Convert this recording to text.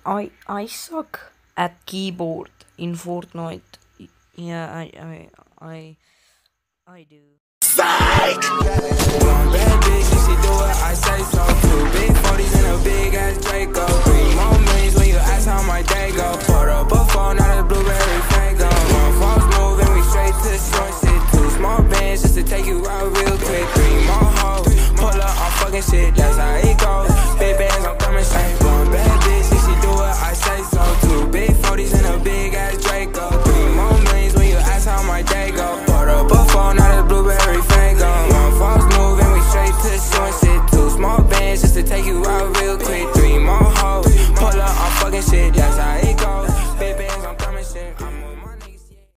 I suck at keyboard in Fortnite. Yeah, I do. One bad bitch, and she do it, I say so too. Big 40s and a big ass Draco. 3 more millions when you ask how my day go.